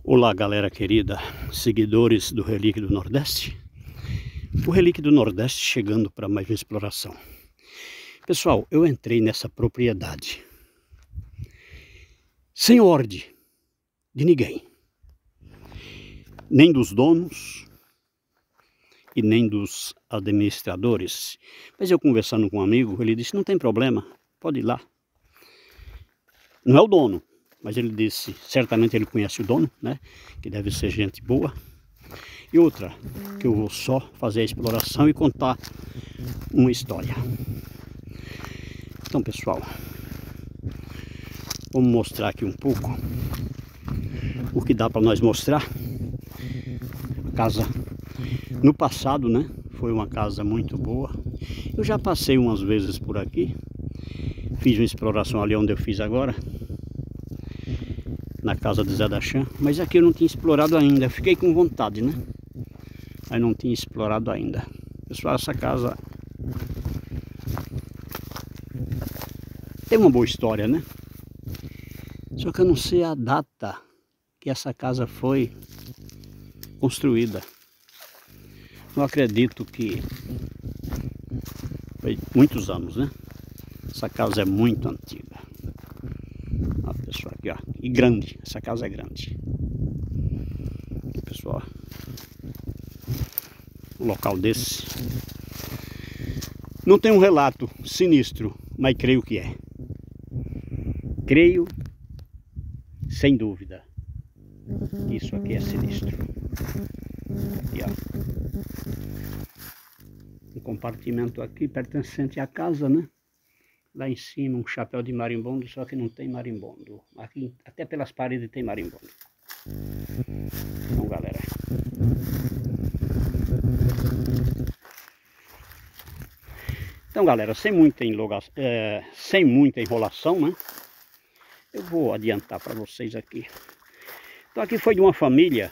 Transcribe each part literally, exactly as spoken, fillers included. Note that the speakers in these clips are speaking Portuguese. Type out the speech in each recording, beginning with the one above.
Olá, galera querida, seguidores do Relíquio do Nordeste. O Relíquio do Nordeste chegando para mais uma exploração. Pessoal, eu entrei nessa propriedade sem ordem de ninguém, nem dos donos e nem dos administradores. Mas eu conversando com um amigo, ele disse: não tem problema, pode ir lá. Não é o dono, mas ele disse, certamente ele conhece o dono, né? Que deve ser gente boa. E outra, que eu vou só fazer a exploração e contar uma história. Então, pessoal, vamos mostrar aqui um pouco o que dá para nós mostrar. A casa, no passado, né? Foi uma casa muito boa. Eu já passei umas vezes por aqui. Fiz uma exploração ali onde eu fiz agora, na casa de Zé da Chan, mas aqui eu não tinha explorado ainda. Eu fiquei com vontade, né? Mas não tinha explorado ainda. Pessoal, essa casa tem uma boa história, né? Só que eu não sei a data que essa casa foi construída. Não acredito que foi muitos anos, né? Essa casa é muito antiga. Olha, pessoal, aqui, ó. E grande. Essa casa é grande. Aqui, pessoal. Um local desse. Não tem um relato sinistro, mas creio que é. Creio, sem dúvida, que isso aqui é sinistro. Aqui, ó. Um compartimento aqui pertencente à casa, né? Lá em cima um chapéu de marimbondo, só que não tem marimbondo. Aqui até pelas paredes tem marimbondo. Então, galera. Então, galera, sem muita, enloga... é, sem muita enrolação, né? Eu vou adiantar para vocês aqui. Então, aqui foi de uma família.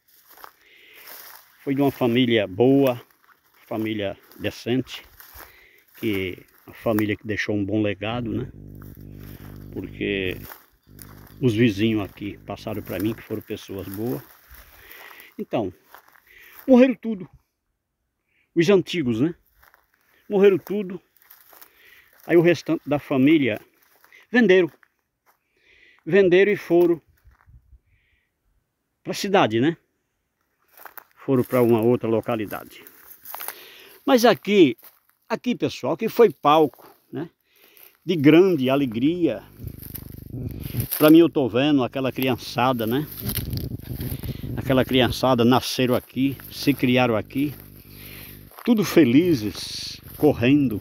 Foi de uma família boa, família decente, que a família que deixou um bom legado, né? Porque os vizinhos aqui passaram para mim que foram pessoas boas. Então, morreram tudo. Os antigos, né? Morreram tudo. Aí o restante da família venderam. Venderam e foram para a cidade, né? Foram para uma outra localidade. Mas aqui, aqui, pessoal, que foi palco, né? De grande alegria. Para mim, eu tô vendo aquela criançada, né? Aquela criançada nasceram aqui, se criaram aqui, tudo felizes, correndo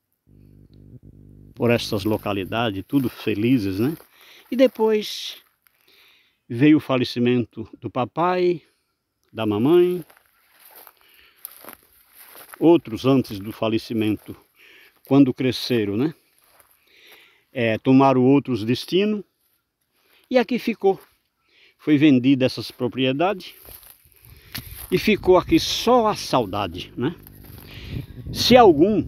por essas localidades, tudo felizes, né? E depois veio o falecimento do papai, da mamãe, outros antes do falecimento, quando cresceram, né? É, tomaram outros destinos e aqui ficou. Foi vendida essas propriedades e ficou aqui só a saudade, né? Se algum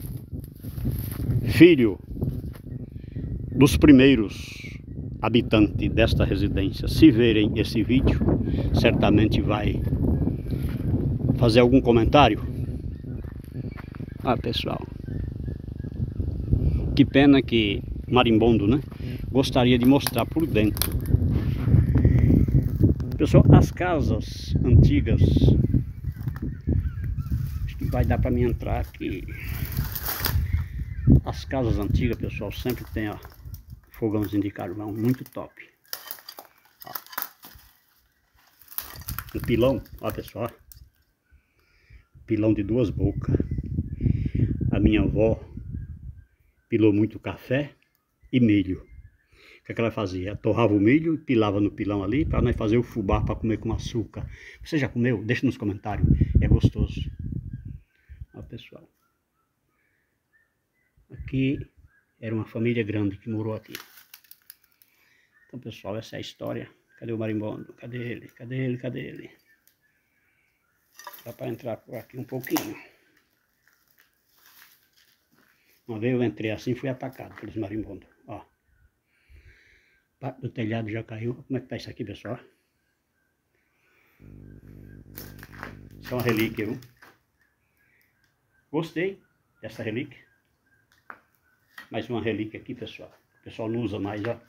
filho dos primeiros habitantes desta residência se verem esse vídeo, certamente vai fazer algum comentário. Ah, pessoal, que pena que marimbondo, né? Gostaria de mostrar por dentro. Pessoal, as casas antigas, acho que vai dar para mim entrar aqui. As casas antigas, pessoal, sempre tem, ó, fogãozinho de carvão, muito top. Ó. Um pilão, ó, pessoal, pilão de duas bocas. A minha avó pilou muito café e milho. O que, é que ela fazia? Torrava o milho e pilava no pilão ali para nós fazer o fubá para comer com açúcar. Você já comeu? Deixa nos comentários. É gostoso. Ó, pessoal. Aqui era uma família grande que morou aqui. Então, pessoal, essa é a história. Cadê o marimbondo? Cadê ele? Cadê ele? Cadê ele? Dá para entrar por aqui um pouquinho. Uma vez eu entrei assim, fui atacado pelos marimbondos. Ó. Do telhado já caiu. Como é que tá isso aqui, pessoal? Isso é uma relíquia, viu? Gostei dessa relíquia. Mais uma relíquia aqui, pessoal. O pessoal não usa mais, ó.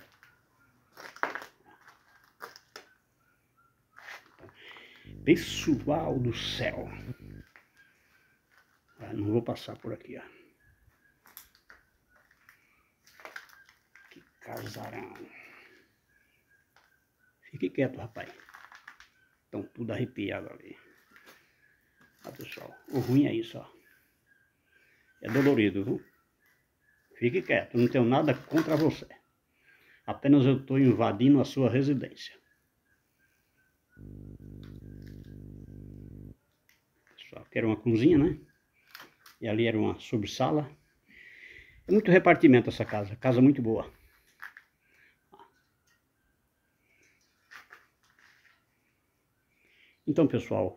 Pessoal do céu. Ah, não vou passar por aqui, ó. Que casarão. Fique quieto, rapaz. Estão tudo arrepiado ali. Ó, pessoal. O ruim é isso, ó. É dolorido, viu? Fique quieto. Não tenho nada contra você. Apenas eu estou invadindo a sua residência. Pessoal, aqui era uma cozinha, né? E ali era uma subsala. É muito repartimento essa casa. Casa muito boa. Então, pessoal,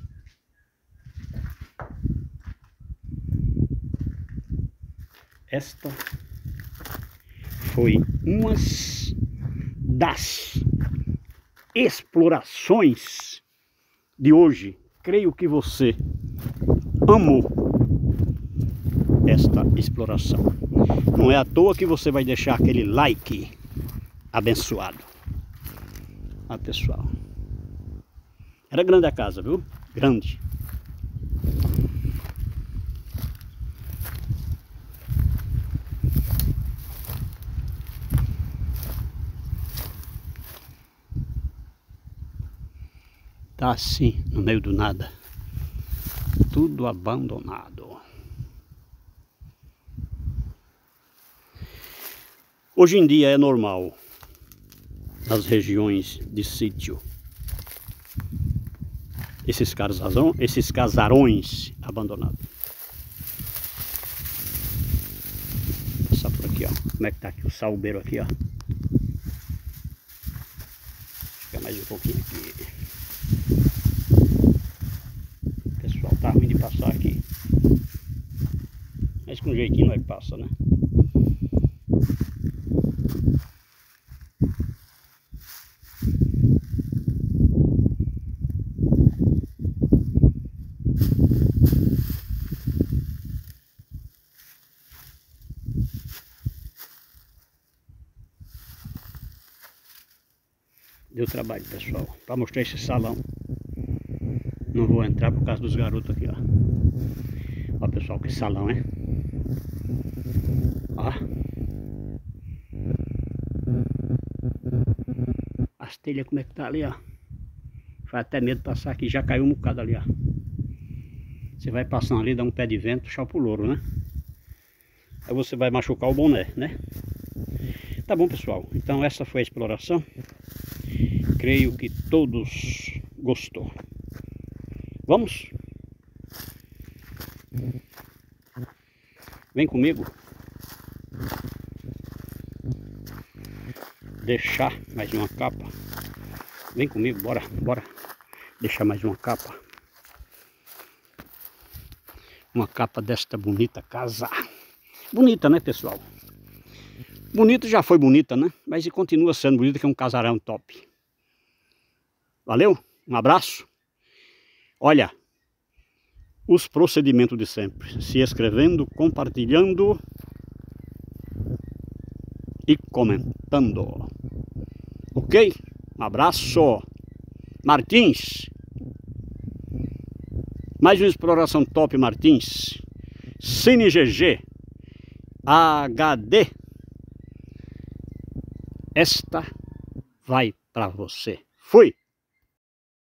esta foi uma das explorações de hoje. Creio que você amou esta exploração. Não é à toa que você vai deixar aquele like abençoado. Ah, pessoal. Era grande a casa, viu? Grande. Tá assim, no meio do nada. Tudo abandonado. Hoje em dia é normal nas regiões de sítio esses casarões, esses casarões abandonados. Vou passar por aqui, ó. Como é que tá aqui o salgueiro aqui, ó. Fica mais um pouquinho aqui. Pessoal, tá ruim de passar aqui. Mas com jeitinho não é que passa, né? Deu trabalho, pessoal, para mostrar esse salão. Não vou entrar por causa dos garotos aqui, ó. Ó, pessoal, que salão, hein? Ó. As telhas como é que tá ali, ó. Faz até medo de passar aqui, já caiu um bocado ali, ó. Você vai passando ali, dá um pé de vento, tchau pro louro, né? Aí você vai machucar o boné, né? Tá bom, pessoal. Então essa foi a exploração. Creio que todos gostou. Vamos? Vem comigo. Deixar mais uma capa. Vem comigo, bora, bora. Deixar mais uma capa. Uma capa desta bonita casa. Bonita, né, pessoal? Bonita já foi bonita, né? Mas e continua sendo bonita, que é um casarão top. Valeu? Um abraço. Olha, os procedimentos de sempre. Se inscrevendo, compartilhando e comentando. Ok? Um abraço. Martins. Mais uma exploração top, Martins. Cine G G. H D. Esta vai para você. Fui!